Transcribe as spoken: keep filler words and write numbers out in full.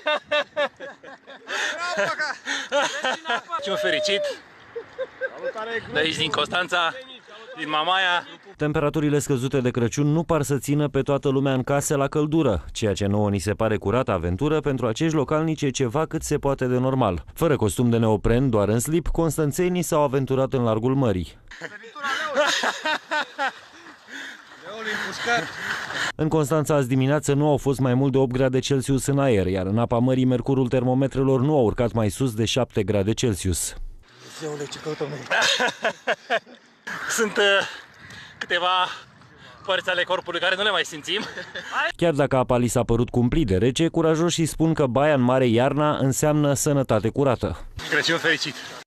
Crăciun fericit de aici din Constanța, din Mamaia. Temperaturile scăzute de Crăciun nu par să țină pe toată lumea în case la căldură, ceea ce nouă ni se pare curată aventură, pentru acești localnici e ceva cât se poate de normal. Fără costum de neopren, doar în slip, constanțenii s-au aventurat în largul mării. În Constanța azi dimineață nu au fost mai mult de opt grade Celsius în aer, iar în apa mării mercurul termometrelor nu a urcat mai sus de șapte grade Celsius. Sunt uh, câteva părți ale corpului care nu le mai simțim. Chiar dacă apa li s-a părut cumplit de rece, curajoșii spun că baia în mare iarna înseamnă sănătate curată. Crăciun fericit!